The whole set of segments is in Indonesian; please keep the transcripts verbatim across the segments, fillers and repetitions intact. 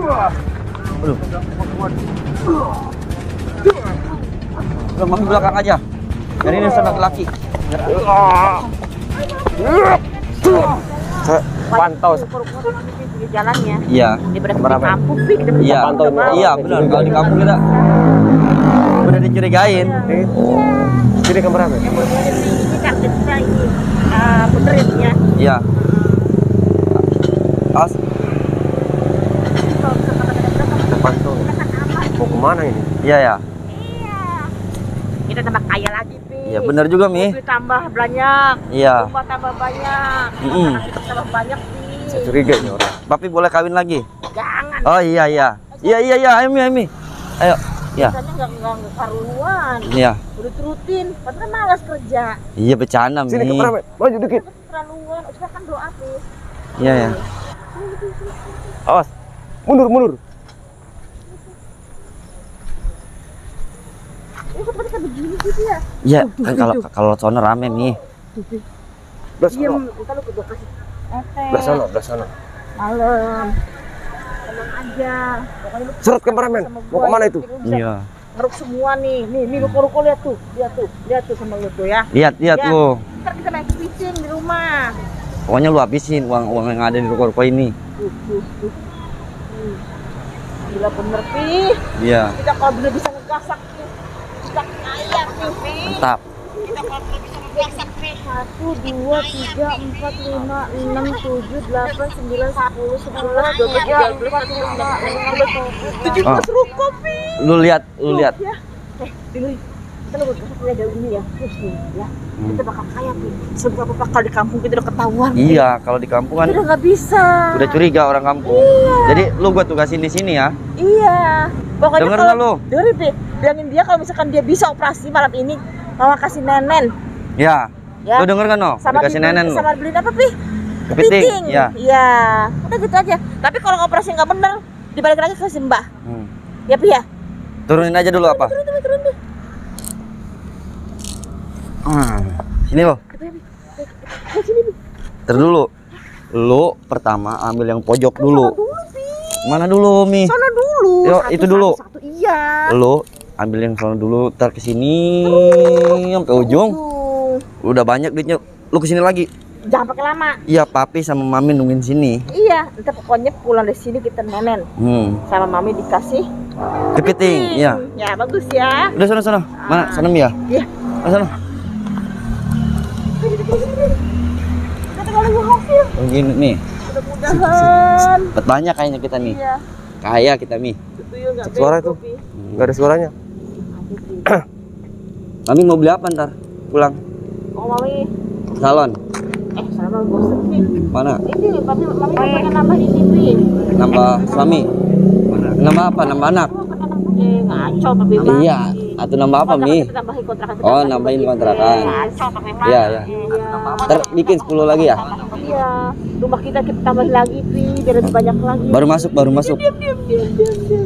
Aduh. Udah, Mami belakang aja. Dari ini sana laki. Saya pantau di jalannya. Iya. Di kampung sih kita iya. Pantau. Iya, benar. Kalau di kampung kita udah dicurigain. Jadi kameramen. Ini kan kita ini ah bener ya. Iya. As. Kita pantau. Mau kemana ini? Iya ya. Iya. Kita tambah kaya lagi, Pi. Iya benar juga, Mi. Mobil tambah banyak. Iya. Rumah tambah banyak. Mm -mm. Kita tambah banyak, Pi. Saya curiga ini orang. Papi boleh kawin lagi? Jangan. Oh iya iya. Iya iya iya, ayo Mi, ayo Mi. Ayo. Iya. Biasanya nggak nggak nggak karuan. Iya. Udah rutin, padahal malas kerja. Iya bercanda, Mi. Sini kameramen, maju dikit. Keterlaluan, udah kan doa, Pi. Iya ya. Awas. Mundur, mundur. Ini kok mereka begini gitu ya? Iya, kan kalau kalau sono rame, Mi. Belah Diam, sana. entar lu gue kasih ete. Belah sana, belah sana. Malam. Tenang aja. Pokoknya lu Seret kameramen. Mau kemana itu? Iya. ngeruk semua nih. Nih, nih ruko-ruko lihat tuh. Lihat tuh. Lihat tuh sama lu tuh ya. Lihat lihat Ya. lu. Ntar kita main fishing di rumah. Pokoknya lu habisin uang uang yang ada di ruko-ruko ini. Tuh, tuh, tuh. Hmm. Gila bener, Pi. Iya. Kita kalau bener bisa ngegasak nih. Kita kaya nih, Pi. Mantap. Kita kalau bener bisa ngegasak nih. Satu, dua, tiga, empat, lima, enam, tujuh, delapan, sembilan, sepuluh, sebelas, dua belas, tiga belas, enam belas, tujuh belas ruko, Pi. Lu lihat, lu lihat. Ya. Eh, dulu. Kita lu gasak lihat dari ini ya. Terus nih, ya. Kita bakal kaya, Pi. Sebab apa kalau di kampung kita udah ketahuan. Iya, kalau di kampung kan Kita udah nggak bisa. udah curiga orang kampung. Iya. Jadi lu gua tugasin di sini ya. Iya. Pokoknya Denger kalau nggak lu? dengerin, Pi. Bilangin dia kalau misalkan dia bisa operasi malam ini, mama kasih nenen. Ya. Ya. Lu denger kan no? Dikasih dibeli- nenen lu. Sama beliin apa, Pi? Kepiting. Iya. Iya. Udah gitu aja. Tapi kalau operasi nggak bener, dibalik lagi ke si Mbah. Hmm. Ya, Pi ya. Turunin aja dulu apa? Turun, turun, turun deh. Hmm. Sini lo. Ke sini, Pi. Ntar dulu. Lu pertama ambil yang pojok dulu. Sono dulu, Pi. Mana dulu, Mi? Sono dulu. Yuk, Satu, itu dulu. Satu, satu, iya. Lu ambil yang sono dulu, ntar kesini sampai ujung. Tuh. Udah banyak duitnya. Lu kesini lagi. Jangan pakai lama. Iya, papi sama mami nungguin sini. Iya, ntar pokoknya pulang dari sini kita nenen. Hmm. Sama mami dikasih Kepiting, iya. Ya bagus ya. Udah sana sana. Mana? Sana Mi ya? Iya. Sana sana. Kita kalau mau hasil. Begini nih. Mudah-mudahan. Dapat banyak kayaknya kita nih. Iya. Kaya kita, Mi. Tuyul nggak Suara bego, tuh. Pi. Enggak ada suaranya. Mami mau beli apa ntar? Pulang. Oh mami. Salon. Eh sama bosen nih. Mana? Ini papi mami pengen nambah ini Pi. Nambah suami. Nambah apa? Nambah anak. Eh ngaco papi mah. Iya. Atau nambah apa, Mi? Kita tambahin kontrakan. kita Oh, tambahin nambahin begitu. kontrakan. Ngaco papi mah. Iya, iya. Iya. Ntar bikin sepuluh lagi ya? Iya. Rumah kita kita tambahin lagi Pi. Biar lebih banyak lagi. Baru masuk, baru masuk. Diam diam diam diam diam.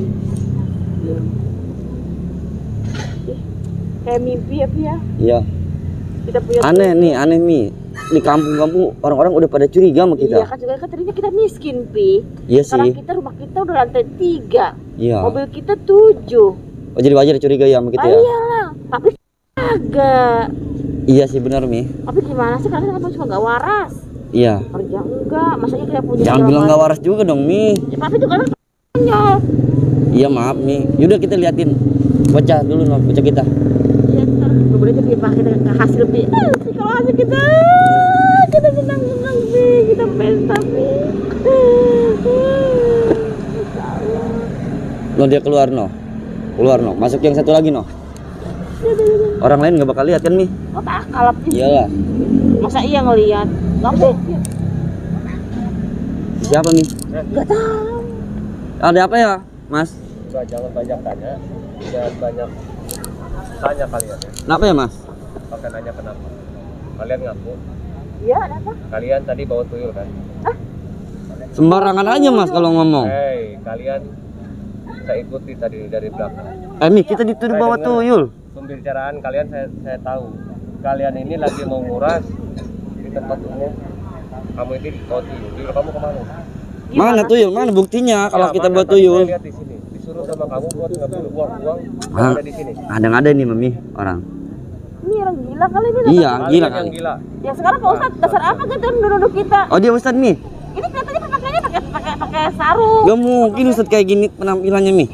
Ih, kayak mimpi ya Pi ya. Iya. Kita punya Aneh nih, aneh Mi. Di kampung-kampung orang-orang udah pada curiga sama Iya kita. kan juga kan tadinya kita miskin Pi. Iya Sekarang sih. kita rumah kita udah lantai tiga. Iya. Mobil kita tujuh. Oh, jadi wajar curiga ya sama kita Ah, ya? iyalah. Tapi kagak. Iya sih benar, Mi. Tapi gimana sih karena kamu cuma nggak waras. Iya. Kerja enggak, masanya kita punya. Jangan bilang nggak waras juga dong, Mi. Ya, tapi itu kan konyol. Iya, maaf, Mi. Yaudah kita liatin bocah dulu, no. Bocah kita. Iya ntar kemudian jadi pakai dengan hasil Pi. Eh, sih kalau hasil kita kita senang senang Pi, kita pesta Pi. No, dia keluar, no. Keluar, no. Masuk yang satu lagi, no. Orang lain nggak bakal lihat kan, Mi? Oh tak kalap Pi. Iyalah. Masa iya ngelihat? Nggak mungkin. Siapa, Mi? Nggak tahu. Ada apa ya, Mas? Enggak, jangan banyak tanya. Jangan banyak tanya kalian ya. Kenapa ya, Mas? Pakai nanya kenapa. Kalian ngaku. Iya, ada apa? Kalian tadi bawa tuyul kan? Sembarangan aja, Mas, kalau ngomong. Hei, kalian saya ikuti tadi dari belakang. Eh, Mi, kita dituduh bawa tuyul. Pembicaraan kalian saya saya tahu. Kalian ini lagi mau nguras di tempat umum. Kamu ini bawa tuyul. Tuyul kamu kemana? Mana tuyul? Mana buktinya kalau Ya, kita mana? buat Tadi tuyul? saya lihat di sini. Disuruh sama kamu buat ngambil uang-uang Ah, ada di sini. ada ada nih mami orang. Ini orang gila kali ini. Iya, Kalian gila yang kali. gila. Ya sekarang Pak Ustadz dasar apa gitu duduk kita? Oh dia Ustadz nih? Ini kelihatannya pakainya pakai pakai pakai sarung. Gak mungkin Ustadz kayak gini penampilannya nih.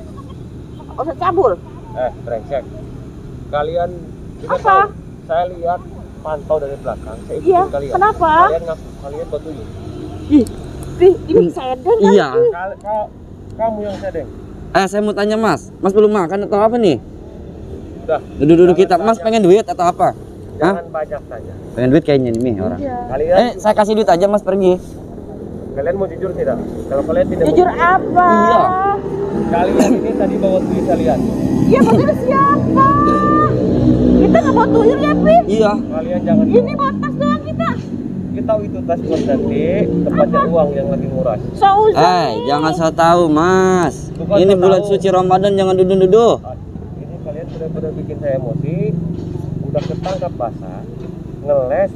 Pak Ustadz cabul. Eh, brengsek. Kalian kita Apa? tahu. Saya lihat pantau dari belakang. Saya ikutin Iya, kalian. kenapa? Kalian ngaku kalian buat tuyul. Ih, Ih, ini sedeng kan? Iya. Kal- ka- kamu yang sedeng. Eh saya mau tanya Mas, Mas belum makan atau apa nih? Udah. Duduk-duduk kita, Mas pengen duit atau apa? Hah? Jangan banyak tanya. Pengen duit kayaknya nih orang. Iya. Kalian Eh saya kasih duit aja Mas pergi. kalian mau jujur tidak? Kalau kalian tidak Jujur mau, apa? Iya. kalian ini tadi bawa tuyul kalian. Iya, maksudnya siapa? Kita nggak bawa tuyul ya, Pi? Iya. Kalian jangan. Ini bawa tas doang kita. Kita tahu itu tas buat nanti tempatnya uang yang lagi nguras. Sauzan. Eh jangan saya tahu Mas. Bukan Ini so bulan tahu. suci Ramadan jangan duduk-duduk. Ah, Ini kalian benar-benar bikin saya emosi. Udah ketangkap basah, ngeles,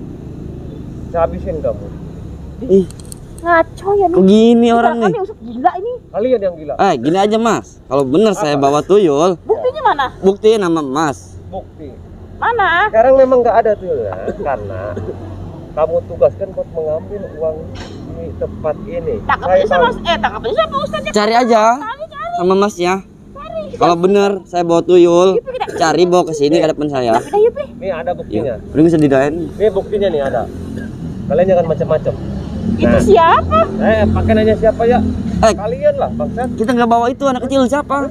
saya habisin kamu. Ih, Ngaco ya nih. kok gini orang Kita nih? kan Ustadz gila ini. Kalian yang gila. Eh gini aja Mas. Kalau bener saya bawa tuyul, Buktinya mana? buktiin nama Mas. Bukti. Mana? Sekarang memang nggak ada tuyulnya karena kamu tugaskan buat mengambil uang di tempat ini. Tangkap Saya aja sama tahu. eh tangkap aja sama Ustadz. Cari aja sama Masnya. Kalau bener saya bawa tuyul, cari bawa ke sini ke depan saya. Udah yuk, Pi. Ini ada buktinya. Iya. Udah bisa didain. Ini buktinya nih ada. Kalian jangan macam-macam. Itu siapa? Eh, pakai nanya siapa ya? Eh, Kalian lah, bangsat. kita nggak bawa itu anak kecil siapa?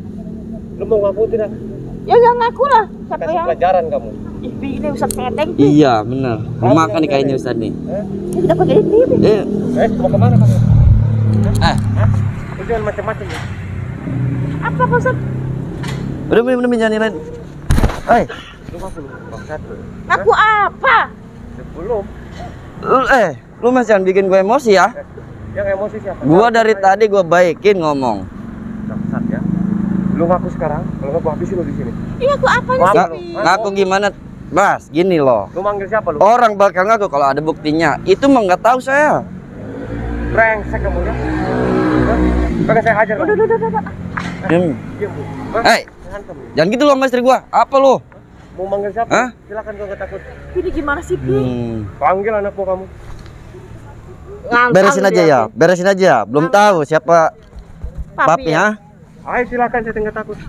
Lu mau ngaku tidak? Ya gak ngaku lah. Siapa Kasih yang? pelajaran kamu. Ih, Pi, ini Ustadz sedeng. Pi. Iya bener. Mau makan nih kayaknya Ustadz nih. Eh, Ini kita pakai ini, Pi. Eh, eh mau kemana kamu? eh, Hah? Lu jangan macam-macam ya. Apa Pak Ustadz? udah bener bener jangan lain. Eh, Lu ngaku lu, bangsat lu. Ngaku apa? Belum. lu, eh, lu Mas jangan bikin gue emosi ya. Eh, yang emosi siapa? Gua dari tadi gua baikin ngomong. Bangsat ya. Lu ngaku sekarang, kalau nggak gua habisin lu di sini. Iya, aku apanya Ngaku sih, Nggak, lu. Pi? ngaku gimana? Mas, gini loh. Lu manggil siapa lu? Orang bakal ngaku kalau ada buktinya. Itu mah nggak tahu saya. Brengsek kamu ya. Hah? Pakai saya hajar Udah, kamu. udah, udah, udah. Hmm. Diam lu. Hah? Eh, Saya hantam lu. jangan gitu loh Mas istri gua. Apa lu? Mau manggil siapa? Hah? Silakan gua nggak takut. Ini gimana sih, Pi? Hmm. Panggil anakmu kamu. Ngantang Beresin aja dia, ya, Pi. beresin aja. Belum tahu siapa Papi ya? papinya. Ayo silakan, saya nggak takut.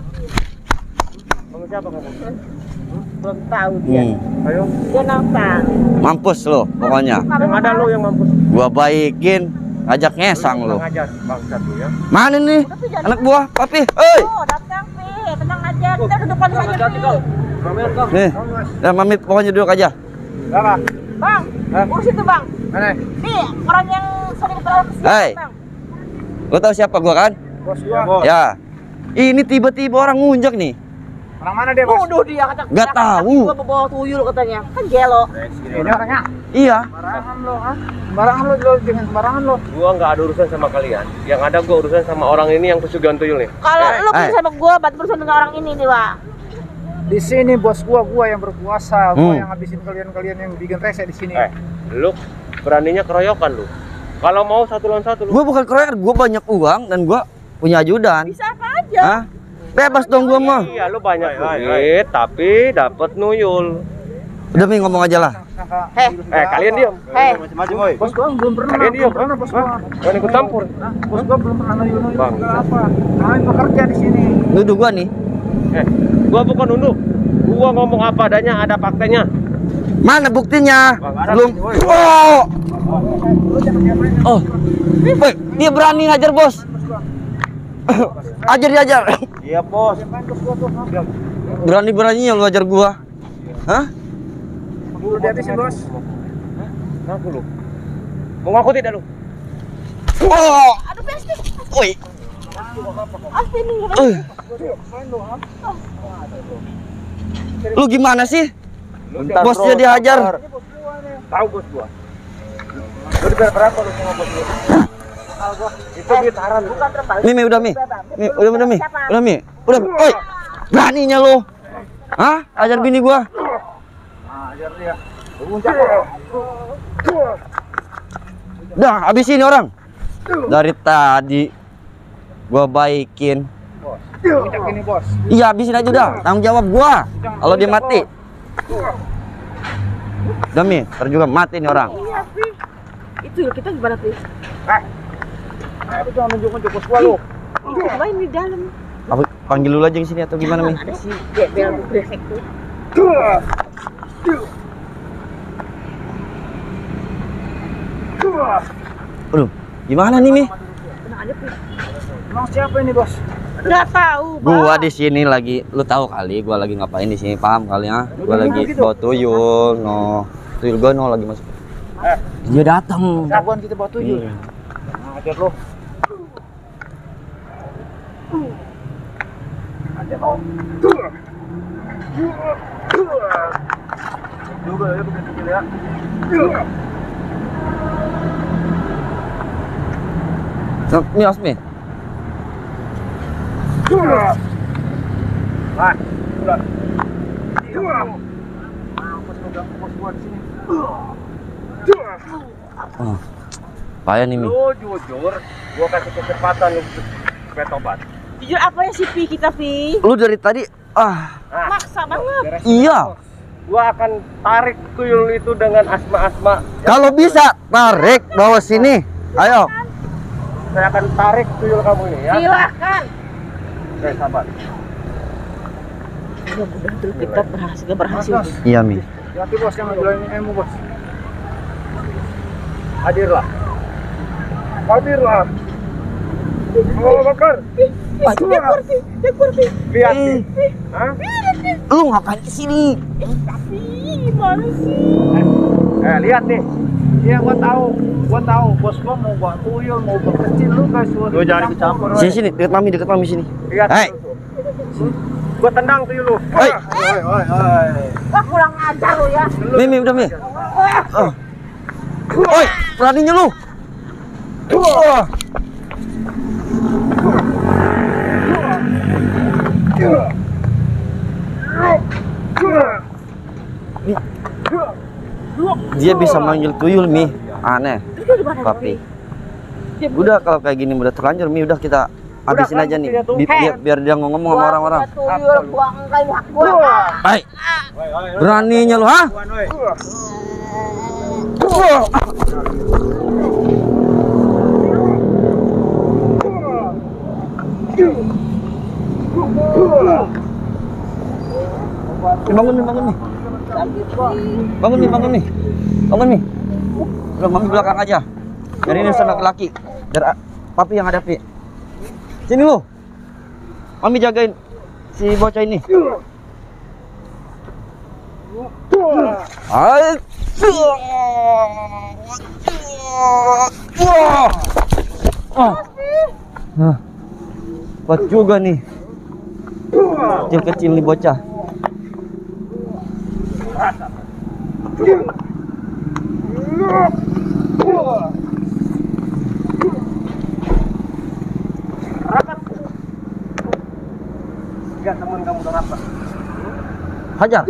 Panggil siapa kamu? Belum tahu dia. Hmm. Ayo. Dia nantang. Mampus lo pokoknya. Yang ada lu yang mampus. Gua baikin, ngajak ngesang lo. Ngajar bangsat lu ya. Mana nih? Udah, Pi, jangan. Anak buah, papi. Hei. Oh, datang, Pi. Tenang aja. Kita duduk depan saja, Pi. Ramean kau. Nih. Ya mami pokoknya duduk aja. Apa? Bang, Hah? urus itu, Bang. Mana? Nih, orang yang sering berlalu Hei. Bang. Lo tahu siapa gua kan? Bos gua. Ya. Ini tiba-tiba orang ngunjak nih. Orang mana dia, Bos? Nuduh dia kata Nggak kata- tahu. Gua bawa tuyul katanya. Kan gelo. Ini orangnya. Iya. Sembarangan lo, ah. Sembarangan lo, lo dengan sembarangan lo. Gua nggak ada urusan sama kalian. Yang ada gua urusan sama orang ini yang pesugihan tuyul nih. Kalau Eh, lu eh. bisa sama gua, bantu berusaha dengan orang ini nih, Wak. Di sini bos gua, gua yang berkuasa, Hmm. gua yang habisin kalian-kalian yang bikin rese di sini. Eh, lu beraninya keroyokan lu. Kalau mau satu lawan satu lu. Gua bukan kroyer, gua banyak uang dan gua punya ajudan. Bisa apa aja. Hah? Bebas dong gua mah. Iya, lu banyak duit tapi dapat nuyul. Udah Mi ngomong aja lah. Heh. Eh, kalian diam. Hei, Bos gua belum pernah. Kalian diam. belum pernah bos gua. Jangan ikut campur. Hah? Bos gua belum pernah nuyul-nuyul Bang. juga apa. Kalian bekerja di sini. Nuduh gua nih. Eh, gua bukan nunduk. Gua ngomong apa adanya, ada faktanya. Mana buktinya? Bang, ada Belum. sini, woi. Oh. Oh. Woi, dia berani ngajar, Bos. Ajar diajar. Iya, Bos. Berani-beraninya lu ajar gua. Hah? Dulu dihabisin bos. Ngaku lu. Mau ngaku tidak lu? Oh. aduh pasti. Woi. Apa ini? Eh. Lu gimana sih? Bentar, Bosnya bro, dihajar. sabar. Tahu bos gua. Lu dibayar berapa lu sama bos gua? Itu duit haram. Bukan terbalik. Mi, Mi udah Mi. Mi udah udah Mi. Udah Mi. Udah. Oi. Beraninya lu. Hah? Ajar bini gua. Ajar dia. Dah, habisin ini orang. Dari tadi gua baikin. Bos. Minyak ini bos. Iya, habisin aja udah. Tanggung jawab gua. Kalau dia mati. Demi, ntar juga mati nih orang. Iya, Pi. Itu kita gimana, Pi? Eh. Eh, lu jangan nunjuk-nunjuk bos gua lu. Itu main di dalam. Apa panggil dulu aja ke sini atau gimana, Mi? Ada si Gebel brengsek tuh. Aduh, gimana nih, Mi? Tenang aja, Pi. Emang siapa ini bos? Nggak tahu, Bang. Gua di sini lagi, lu tahu kali gua lagi ngapain di sini, paham kali ya? Gua lagi bawa tuyul, no. Tuyul gua no lagi masuk. Eh. Dia datang. Jagoan kita bawa tuyul. Iya. Nah, ajar lu. Ajar lu. Juga ya begitu ya. So, Mi, Osmi. Nah, udah. Bos gua, bos gua di sini. Oh, payah nih, Mi. Lu jujur, gua kasih kesempatan lu supaya tobat. Jujur apa ya si Pi kita, Pi? Lu dari tadi, ah, Nah, Maksa banget. beres. iya. Gua akan tarik tuyul itu dengan asma-asma. Kalau bisa tarik bawa sini. Ayo. Saya akan tarik tuyul kamu ini ya. Silakan. Oke, sabar. Mudah-mudahan dulu kita berhasil, kita berhasil. Mas, Iya, Mi. hati bos yang ngegulain ilmu bos. Hadirlah. Hadirlah. Allahu Akbar. Dia keluar, Pi. Dia keluar, Pi. Lihat Eh. nih. Hah? Lu ngapain kesini? Tapi gimana sih? Eh, lihat nih. Iya, gua tahu. Gua tahu bos gua mau bawa tuyul, mau berkecil lu guys. Lu jangan ikut campur. Sini sini, dekat Mami, dekat Mami sini. Lihat. Hei. tuh. Gua tendang tuyul lu. Hei. Oi, oi, oi. Wah, kurang ajar lu ya. Mi, Mi, udah, Mi. Oh. Oi, beraninya lu. Oh. Dia bisa manggil tuyul, Mi. Aneh. Itu gimana, Papi. Dia Udah kalau kayak gini udah terlanjur, Mi. Udah kita habisin kan aja nih. buktinya tuh. Bi- biar, biar dia ngomong sama orang-orang. Gua tuyul, gua enggak hak gua. Hai, beraninya lu, ha? Nih, bangun nih, bangun nih. Bangun nih, bangun nih. Bangun nih. Udah, Mami belakang aja. Biar ini urusan laki-laki. Biar ah, Papi yang hadapi. Sini lu. Mami jagain si bocah ini. Hai. Ah. Nah. Kuat juga nih. Kecil-kecil nih bocah. Rapat. Lihat teman kamu udah rapat. Hajar.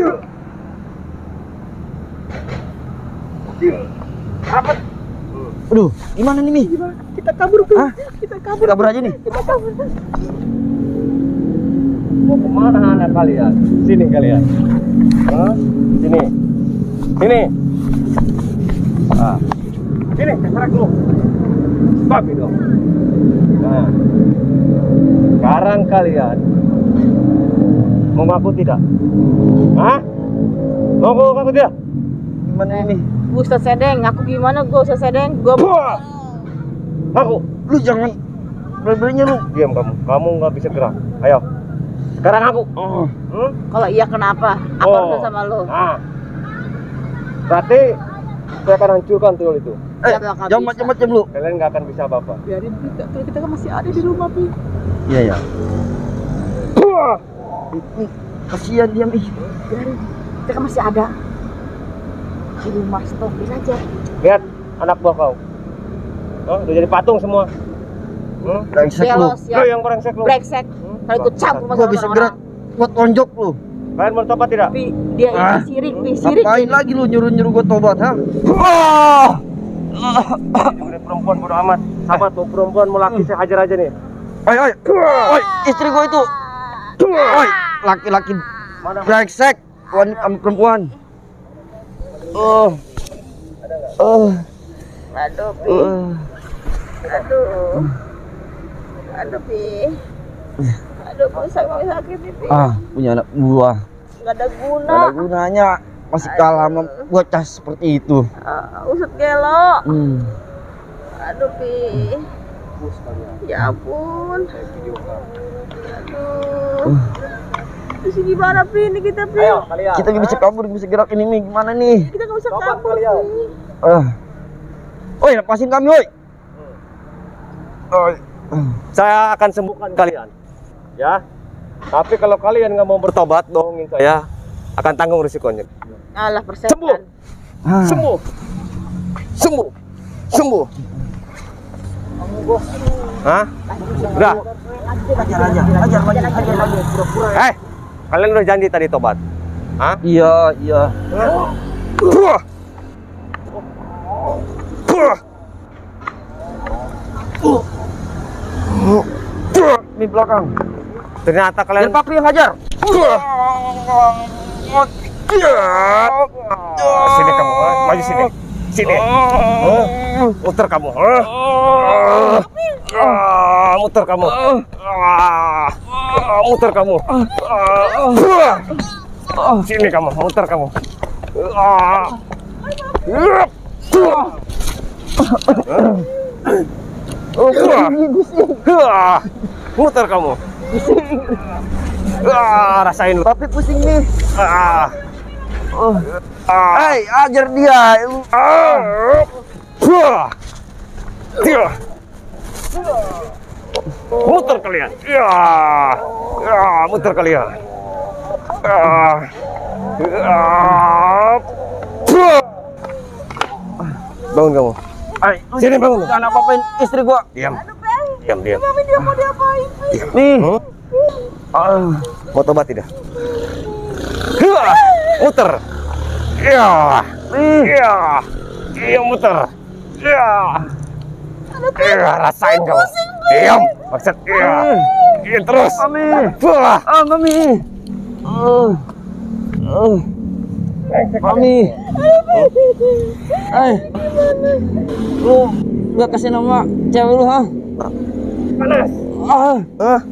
Rapat. Aduh, gimana nih, Mi? Kita kabur, Pi. Hah? Kita kabur. Kabur aja nih. Kita kabur. Mau kemana anak kalian? Sini kalian. Hah? Sini. Sini. Ah. Sini, keserak dulu. Stop itu. Nah. Sekarang kalian mau ngaku tidak? Hah? Mau ngaku tidak? Gimana ini? Gua Ustaz Sedeng, aku gimana gua Ustaz Sedeng? Gua Buah! Aku. Lu jangan berani-beraninya lu. Diam kamu. Kamu nggak bisa gerak. Ayo. Sekarang aku. Oh. Hmm? kalau iya kenapa? Apa Oh. urusan sama lu? Nah. Berarti saya akan hancurkan tuyul itu. Eh, Ya, bakal jangan bisa. macam-macam lu. Kalian nggak akan bisa apa-apa. Biarin kita, terus kita kan masih ada di rumah, Pi. Iya ya. Ini kasihan dia, Mi. Biarin. Kita kan masih ada di rumah, stopin aja. Lihat anak buah kau. Oh, udah jadi patung semua. Hmm? Brengsek lu. Belos ya. Lu yang brengsek lu. Brengsek. Hmm? Kalau ikut campur Gua masalah bisa orang-orang. gerak. Gua tonjok lu. Kalian mau tobat tidak? Pi, dia Ah. ini sirik, Pi, sirik. Ngapain lagi lu nyuruh-nyuruh gua tobat, ha? Oh! Ini perempuan bodo amat. Sahabat, mau perempuan mau laki saya hajar aja nih. Oi, oi, oi, istri gua itu. Oi, laki-laki brengsek, wanita perempuan. Oh, oh, Aduh, Pi. oh. Aduh. Aduh, Pi. Aduh, perut sakit sakit nih, Pi. Ah, punya anak buah. Nggak ada guna. Gak ada gunanya, masih kalah sama bocah seperti itu. Ah, usut gelo. Hmm. Aduh, Pi. Ya ampun. Aduh. Terus gimana, Pi? Ini kita, Pi. Ayo kalian. Kita nggak bisa kabur, nggak bisa gerak ini, Mi. Gimana nih? Kita nggak bisa Sobat kabur, kalian. Pi. Ah. Oi, lepasin kami, oi. Oi. Saya akan sembuhkan kalian, ya. Tapi kalau kalian nggak mau bertobat, bohongin saya, akan tanggung risikonya. Alah, persetan. Sembuh, Ah. sembuh, sembuh, sembuh. Hah? Udah. Ajar aja, ajar lagi, ajar lagi. Eh, kalian udah janji tadi tobat. Hah? Iya, iya. Buah. Buah. Buah. Di belakang. Ternyata Biar kalian papi yang hajar. sini kamu, ha? Maju sini. Sini. Huh? Muter kamu. Huh? Ah, muter kamu. Ah, muter kamu. Ah, sini kamu, muter kamu. Ah. Ah. Muter kamu. Ah, rasain lu. Papi pusing nih. Ah. Oh. Ah. Hei, ajar dia. Ah. Buah. Dia. Muter kalian. Ya. Ya, muter kalian. Ah. Ah. Buah. Bangun kamu. Ay, Sini bangun. jangan apa-apain istri gua. Diam. Diam, diam. Mami dia mau diapain, Pi? Nih. Hmm? Ah. Mau tobat tidak? Ya. Muter. Ya. Nih. Ya. Iya, muter. Ya. Iya, rasain kamu. Diam. Maksud iya. Iya terus. Mami. Buah. Ah, Mami. Oh. Oh. Mami. Eh. Lu nggak kasih nama cewek lu, ha? Panas. Ah. Hah?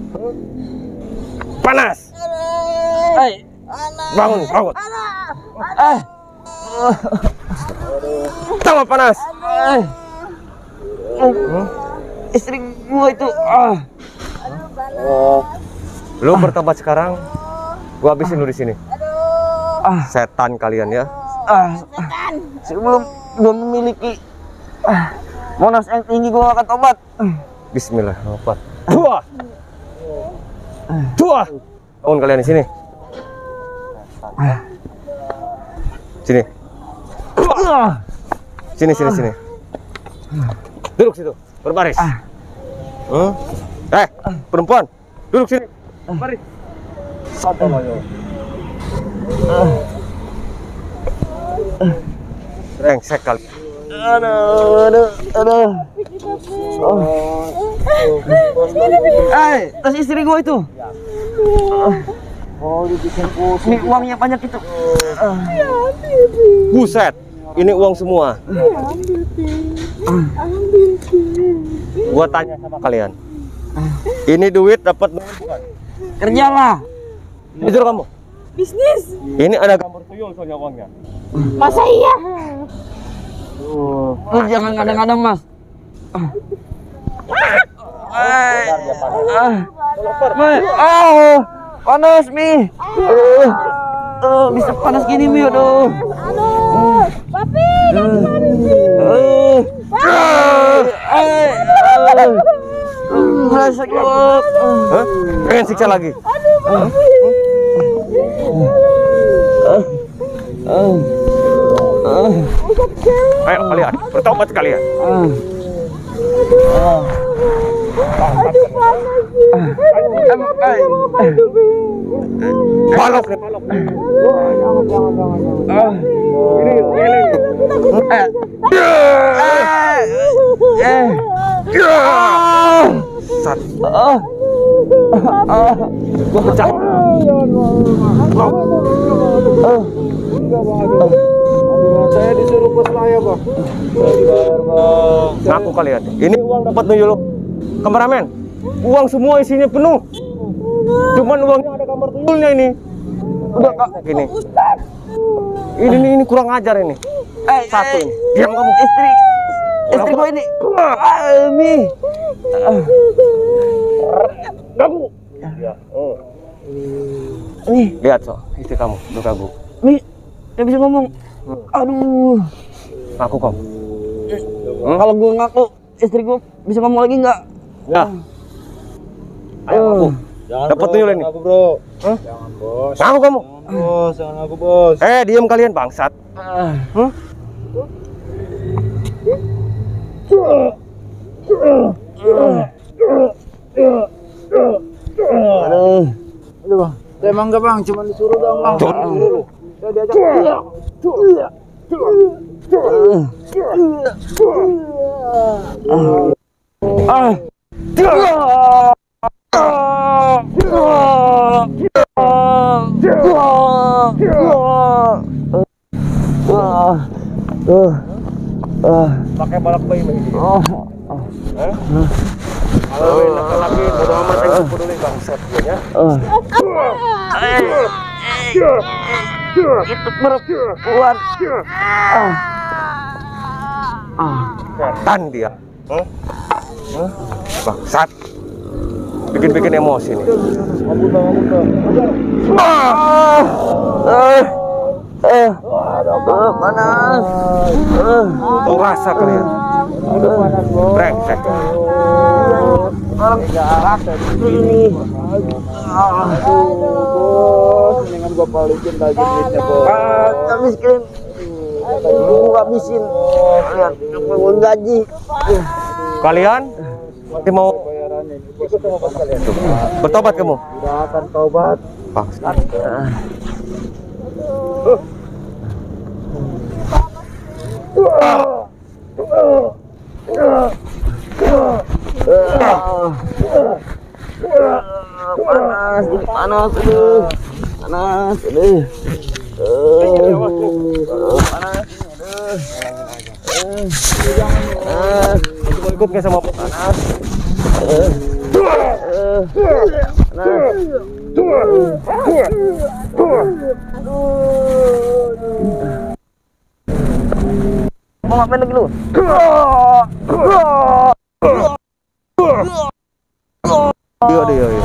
Panas. Eh. Bangun, bangun. Eh. Tambah panas. Eh. Istri gua itu. Ah. Oh. Lu bertobat sekarang. Gua habisin lu di sini. Ah. Setan kalian ya. Ah. Sebelum gua memiliki ah, monas yang tinggi gua akan tobat. Bismillahirrahmanirrahim. Dua. Dua. Bangun kalian di sini. Sini. Ah. Sini, sini, sini. Duduk situ. Berbaris. Hmm? Eh, perempuan. Duduk sini. Baris. Satu lagi. Rengsek kali. Aduh, aduh, aduh. Oh. Eh, tas istri gua itu. Oh, dibikin Ini uangnya banyak itu. Ah. Buset. Ini uang semua. Gua tanya sama kalian. Ini duit dapat duit bukan? Kerjalah. Jujur kamu. Bisnis. Ini ada gambar tuyul soalnya uangnya. Masa iya? Lu jangan kadang-kadang, Mas. Ah. Ah. Mi. Oh, panas, Mi. Uh, uh, bisa panas gini, Mi. Aduh. Aduh, Papi, jangan kemarin sih. Uh. Eh. Merasa kuat. Hah? Pengen siksa lagi? Aduh, Papi. Ah. Ah. Ayo kalian, bertobat kalian. Ah. Ah. Aduh, panas sih. Em, eh. Balok nih, balok. Ah. Ini, ini. Eh, Eh. Sat. Ah. Ah. Gua pecah. Ah. Saya disuruh bos saya, Bang. Saya dibayar, Bang. Ngaku kalian. Ini uang dapat tuyul. Kameramen, uang semua isinya penuh. Cuman uangnya ada gambar tuyulnya ini. Udah kak, gini. Ini ini, ini kurang ajar ini. Eh, Satu eh, ini. Diam kamu. Istri, istri gua ini. Ah, Mi. Ah. Ganggu. Ya. Oh. Mi, Lihat so, istri kamu udah ganggu. Mi, dia bisa ngomong. Aduh. Ngaku kamu. Hmm? Kalau gua ngaku, istri gua bisa ngomong lagi nggak? Ya. Ayo ngaku. Jangan, Dapat bro, tuyul jangan ini. ngaku, bro. Hah? Jangan, bos. Ngaku kamu. Jangan, bos. Jangan ngaku, bos. Eh, diam kalian bangsat. Ah. Huh? Aduh. Aduh, Bang. Saya emang enggak, Bang. Cuma disuruh doang, Bang. Tuh. Dulu. Saya diajak. Ah. Pakai balak bayi ini. Oh. Eh? Kalau laki-laki bodo amat yang peduli bangsat ya. Oh. Itu perempuan. Ah. Ah. Setan dia. Huh? Huh? Bangsat. Bikin-bikin emosi nih. Ampun, Bang. Ampun, Bang. Ah. Eh. Eh. Ah, panas. Eh. Tahu rasa kalian. Aduh, panas, Bos. Brengsek. Orang ini. Ah. Aduh, Bos. Mendingan gua balikin lagi duitnya, Bos. Ah, nggak miskin. Gua habisin. Lihat, mau gaji. Kalian masih mau Bayarannya. Ikut sama Bos kalian. bertobat kamu? Udah akan taubat. Bangsat. Panas, ini panas, aduh. Panas, aduh. Aduh, panas, aduh. Panas, Ikut nggak sama panas? panas. Mau ngapain lagi lu? Iya, iya, iya.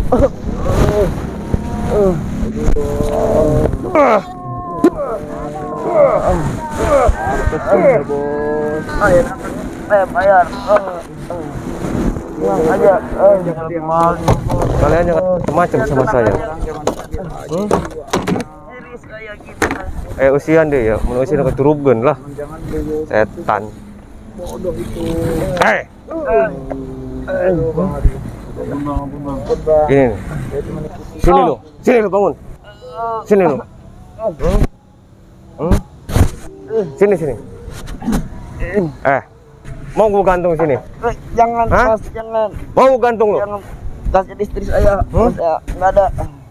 Bayar, bayar, bayar. Pulang aja. Jangan mahal. Kalian jangan macam sama saya. Hmm? Serius kayak gitu. Eh usian deh ya, manusia udah keturunan lah. Jangan dulu. Setan. Bodoh itu. Hei, Aduh, Bang. Aduh. Ampun, Bang. Ampun, Bang. Ampun, Bang. gini nih. Saya cuma ikutin. Sini lu, sini lu bangun. Sini lu. Hmm? Hmm? Sini sini. Eh, mau gua gantung sini? Eh, jangan, Hah? Mas, jangan. Mau gua gantung lu? Jangan. Tasnya istri saya. Hmm? Saya nggak ada.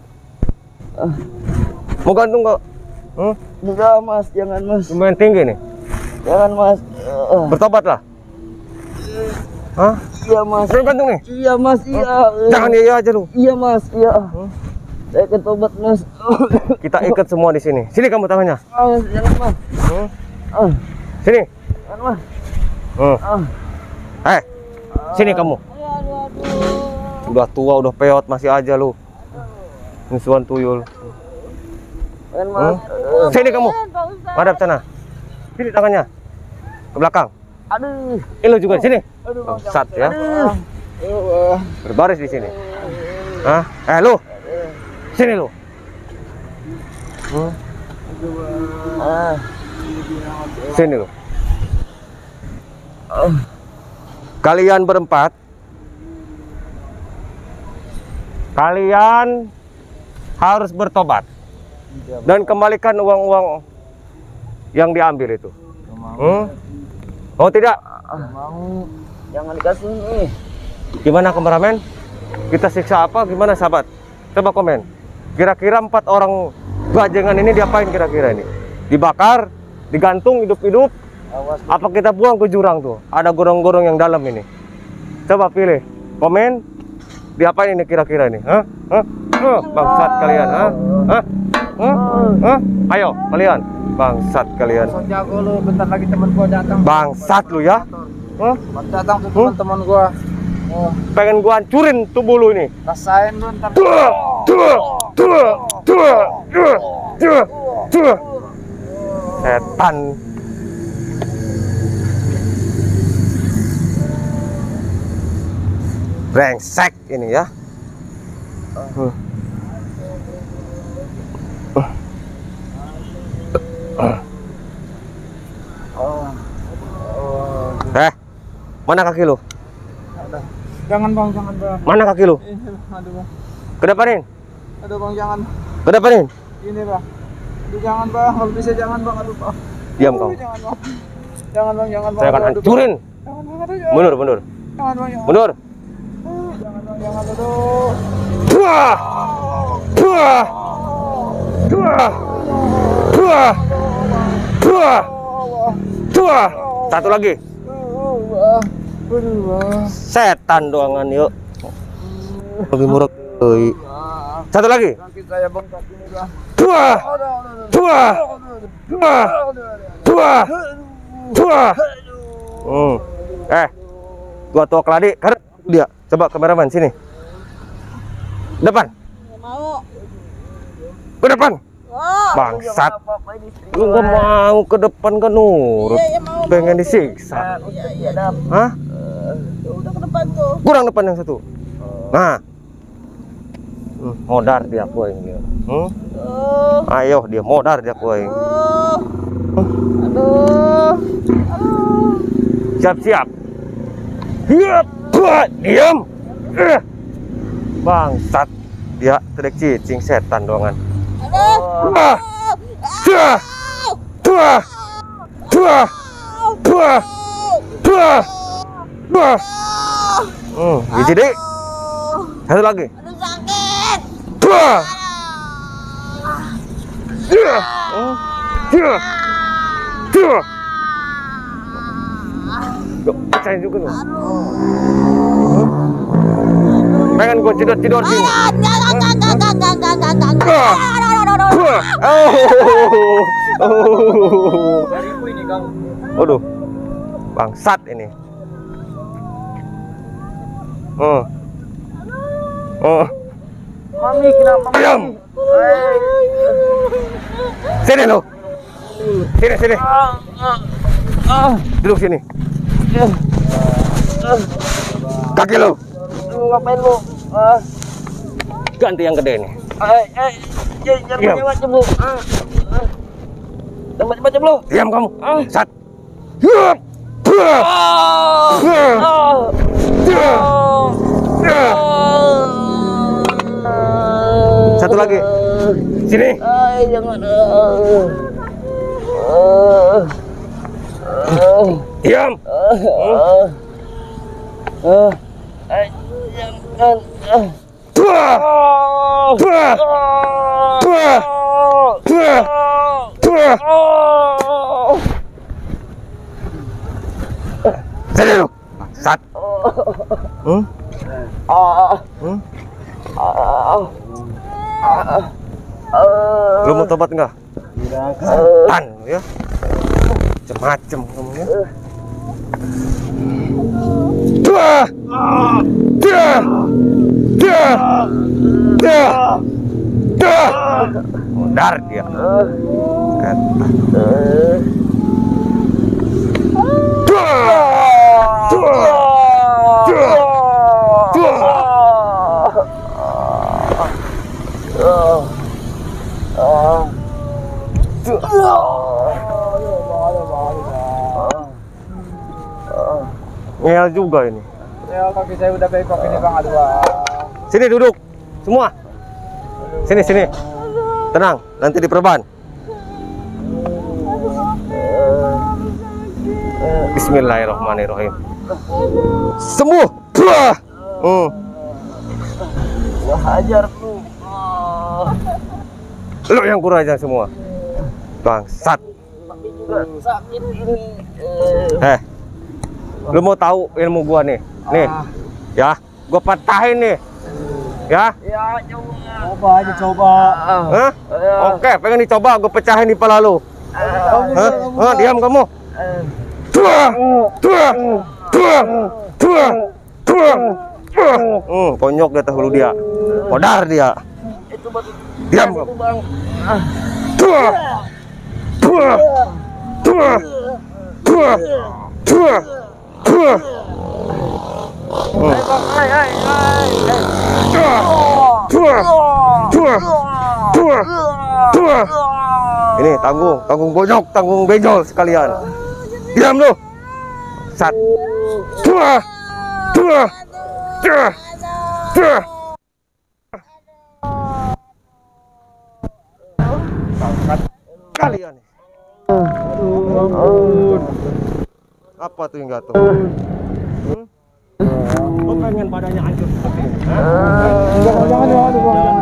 Mau gantung kok? Hmm? Enggak, Mas, jangan, Mas. Lumayan tinggi nih. Jangan, Mas. Eh, Bertobat lah. Hah? Iya, Mas. Saya gantung nih. Iya, Mas. Iya. Jangan iya aja lu. Iya, Mas. Iya. Saya akan tobat, Mas. Kita ikat semua di sini. Sini kamu tangannya. Ah, Mas, jangan, Mas. Hmm? Ah, Sini. jangan, Mas. Hmm. Ah. Eh, sini kamu. Udah tua, udah peot, masih aja lu. Musuhan tuyul. Jangan, Mas. Hmm? Sini kamu. Madap sana. Sini tangannya. Ke belakang. Aduh. Ini lu juga sini. Bangsat ya. Aduh. Berbaris di sini. Hah? Eh lu. Sini lu. Hmm? Ah. Sini lu. Kalian berempat. Kalian harus bertobat dan kembalikan uang-uang yang diambil itu. Hmm? Mau tidak? Mau. Jangan dikasih nih. Gimana kameramen? Kita siksa apa? Gimana sahabat? Coba komen. Kira-kira empat orang bajengan ini diapain kira-kira ini? Dibakar, digantung hidup-hidup, apa kita buang ke jurang tuh? Ada gorong-gorong yang dalam ini. Coba pilih, komen. Diapain ini kira-kira ini? Hah? Hah? Huh, bangsat kalian, hah? Hah? Hah? Hah? Ayo kalian, bangsat kalian. So jago lu, bentar lagi temen gua datang. Bangsat lu ya? Hah? Datang tuh teman-teman gua. Oh, Pengen gua hancurin tubuh lu ini. rasain lu ntar. Tuh, tuh, tuh, tuh, tuh, tuh, tuh. Setan. Brengsek ini ya. Uh. Uh. Oh. Oh. Eh, mana kaki lu? Jangan bang, jangan bang. Mana kaki lu? Ini, aduh bang. Kedepanin, Aduh bang, jangan. kedepanin. Ini bang. Aduh jangan bang, kalau bisa jangan bang. Aduh bang. Diam Aduh, kau. Jangan bang. Jangan bang, jangan bang. Saya akan Aduh, hancurin. Jangan bang, aduh jangan. Mundur, mundur, Jangan bang, jangan. mundur. Jangan bang, jangan aduh. Tuah, tuah, tuah, tuah, tuah, tuah. Satu lagi. Aduh bang. Aduh bang. Setan doangan yuk. Lebih murah. Oi. Satu lagi. Kaki saya bengkak ini bang. Tuah, tuah, tuah, tuah, tuah. Hmm. Eh, tua tua keladi. Karena dia. Coba kameramen sini. Depan. Mau. Ke depan. Oh. Bangsat. Lu nggak mau ke depan kan nurut. Iya, iya mau. Pengen disiksa. Iya, iya. Hah? Udah ke depan tuh. Kurang depan yang satu. Nah. Hmm, modar dia poin dia. Hmm? Oh. Ayo dia modar dia poin. Oh. Aduh. Aduh. Siap-siap. Siap. Buat diam. Eh. Bangsat. Dia trek cicing setan doangan. Aduh. Wah. Tuah. Tuah. Tuah. Tuah. Tuah. Tuah. Hmm, biji deh. Satu lagi. Aduh sakit. Tuah. Tuah. Hmm. Tuah. Tuah. Yuk, pecahin juga lu. Pengen gua tidur-tidur sini. Tuah. Tuah. Oh. Oh. Darimu ini kang. Waduh. Bangsat ini. Oh. Oh. Mami kenapa? Diam. Sini lu. Sini sini. Duduk sini. Kaki lu. Lu ngapain lu? Ah, Ganti yang gede nih. eh, eh, jangan Diam. macam lu. Ah, ah. Jangan macam lu. Diam kamu. Sat. Hup. Buah. Buah. Buah. Buah. Satu lagi. Sini. Ay, jangan. Ah. Ah. Diam. Ah. Ah. Ay, jangan. Ah. Buah. Buah. Buah. Buah. Buah. Sini lu. Sat. Hmm? Ah. Hmm? Ah. Lu mau tobat enggak? Tan ya. Macem-macem kamu ya. Duh. Duh. Duh. Duh. Duh. Modar dia. Kata. Duh. Duh. Duh. Duh. Ngel juga ini. Ya kaki saya udah bengkok ini bang, aduh. Sini duduk semua. Sini sini. Tenang, nanti diperban. Bismillahirrahmanirrahim. Sembuh. Buah. Hmm. Gua hajar lu. Lu yang kurang ajar semua. Bangsat. Sakit ini. Eh. Lu mau tahu ilmu gua nih? Nih. Ya, gua patahin nih. Ya. Ya, coba. Coba aja coba. Hah? Oke, pengen dicoba gua pecahin di kepala lu. Hah? Hah, diam kamu. Tuah. Tuah. Tuah. Tuah. Tuah. Hmm, konyok dia tahu dia. Modar dia. Itu batu. Diam Itu, kamu. Bang. Tuah. Tuah. Tuah. Tuah. Tuah. Tuah. Hai, Bang. Hai, hai, hai. Tuah. Tuah. Tuah. Tuah. Tuah. Ini tanggung, tanggung bonyok, tanggung benjol sekalian. Diam lu. Sat. Tuah. Tuah. Tuah. Tuah. Bangsat kalian. Apa tuh yang gatel? Hmm? Lu pengen badannya hancur seperti ini? Jangan jangan jangan jangan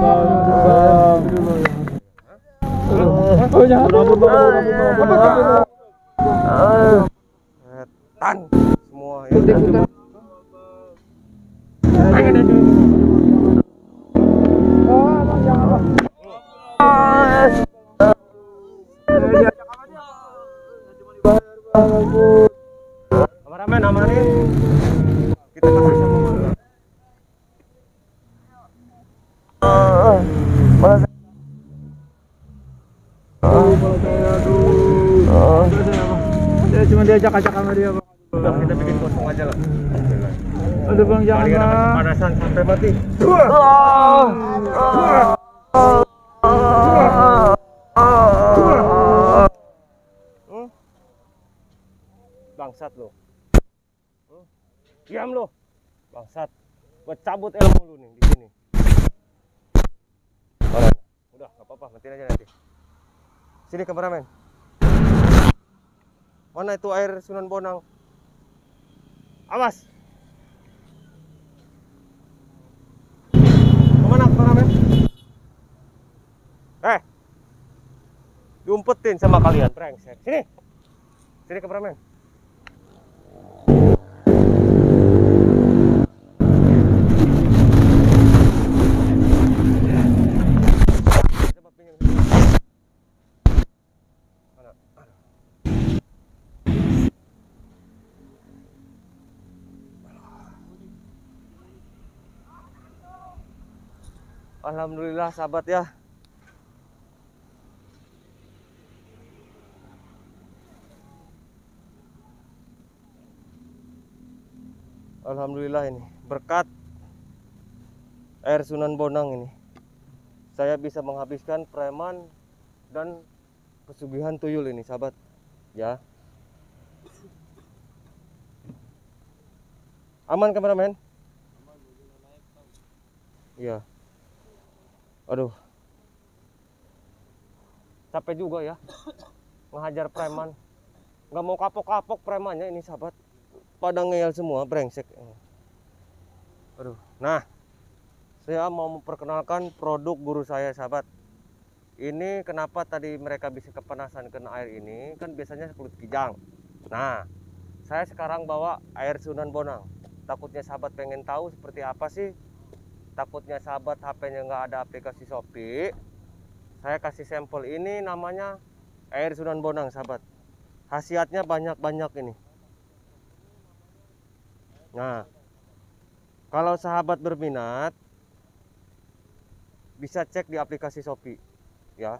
jangan. Setan semua ya. Kameramen amanin. Kita kasih sama Mangga. Saya cuma diajak ajak sama dia, Bang. Udah kita bikin kosong aja lah. Aduh, Bang, jangan, Kalian akan Bang. kepanasan sampai mati. Hmm? Bangsat lo. Hmm? Diam lo. Bangsat. Gua cabut ilmu lu nih di sini. Mana? Udah, enggak apa-apa, matiin aja nanti. Sini kameramen. Mana itu air Sunan Bonang? Awas. Kemana kameramen? Eh, diumpetin sama kalian, brengsek. Sini, sini kameramen. Coba pinjam. Mana? Alhamdulillah sahabat ya. Alhamdulillah ini berkat air Sunan Bonang ini saya bisa menghabiskan preman dan pesugihan tuyul ini sahabat ya. Aman kameramen? Iya. Aduh, capek juga ya ngehajar preman. Nggak mau kapok-kapok premannya ini sahabat, pada ngeyel semua, brengsek. Aduh, nah saya mau memperkenalkan produk guru saya sahabat. Ini kenapa tadi mereka bisa kepanasan kena air ini, kan biasanya kulit kijang. Nah, saya sekarang bawa air Sunan Bonang. Takutnya sahabat pengen tahu seperti apa sih. Takutnya sahabat H P-nya nggak ada aplikasi Shopee. Saya kasih sampel ini namanya air Sunan Bonang sahabat. Khasiatnya banyak-banyak ini. Nah, kalau sahabat berminat bisa cek di aplikasi Shopee ya.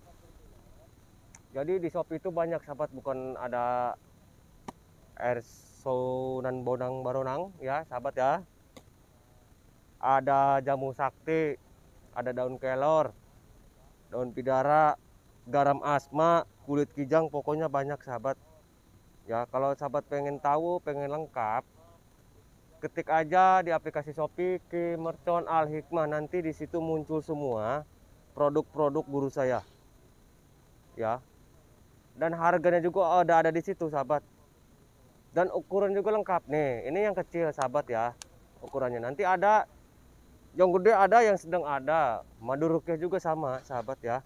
Jadi di Shopee itu banyak sahabat, bukan ada air Sunan Bonang Baronang ya sahabat ya. Ada jamu sakti, ada daun kelor, daun pidara, garam asma, kulit kijang, pokoknya banyak sahabat ya. Kalau sahabat pengen tahu, pengen lengkap, ketik aja di aplikasi Shopee ke Mercon Al Hikmah, nanti di situ muncul semua produk-produk guru saya ya. Dan harganya juga ada ada di situ sahabat Dan ukuran juga lengkap nih. Ini yang kecil sahabat ya. Ukurannya nanti ada yang gede, ada yang sedang ada. Madu rukyah juga sama sahabat ya.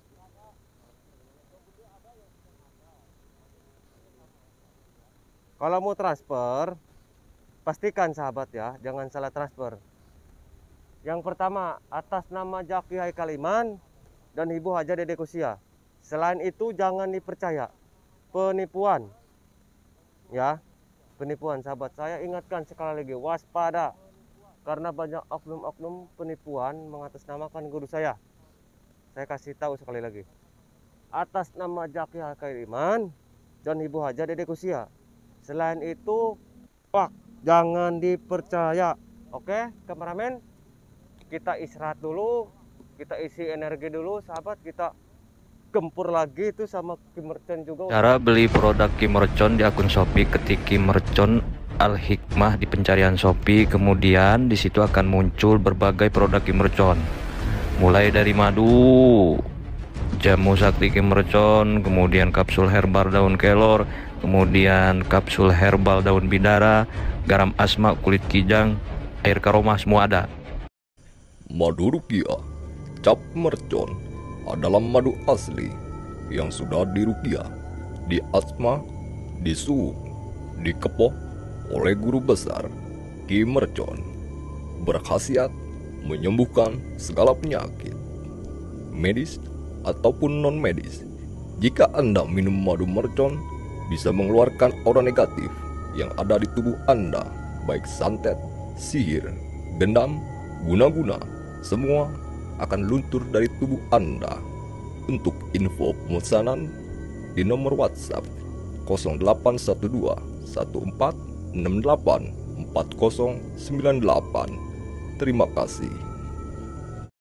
Kalau mau transfer, pastikan sahabat ya, jangan salah transfer. Yang pertama, atas nama Jaki Haikal Iman dan Ibu Haja Dede Kusia. Selain itu jangan dipercaya, penipuan. Ya, penipuan sahabat. Saya ingatkan sekali lagi, waspada. Karena banyak oknum-oknum penipuan mengatasnamakan guru saya. Saya kasih tahu sekali lagi. Atas nama Jaki Haikal Iman dan Ibu Haja Dede Kusia. Selain itu, pak, jangan dipercaya. Oke, kameramen, kita istirahat dulu, kita isi energi dulu, sahabat. Kita gempur lagi itu sama Kim Merchon juga. Cara beli produk Kim Merchon di akun Shopee, ketik Kim Merchon Al Hikmah di pencarian Shopee, kemudian di situ akan muncul berbagai produk Kim Merchon, mulai dari madu, jamu sakti Kim Merchon, kemudian kapsul herbal daun kelor, kemudian kapsul herbal daun bidara, garam asma, kulit kijang, air karoma, semua ada. Madu rukyah cap mercon adalah madu asli yang sudah dirukyah, diasma, disuuk, dikepoh oleh guru besar Kim Merchon. Berkhasiat menyembuhkan segala penyakit medis ataupun non medis. Jika Anda minum madu mercon, bisa mengeluarkan aura negatif yang ada di tubuh Anda, baik santet, sihir, dendam, guna-guna, semua akan luntur dari tubuh Anda. Untuk info pemesanan di nomor WhatsApp nol delapan satu dua satu empat enam delapan empat nol sembilan delapan. Terima kasih.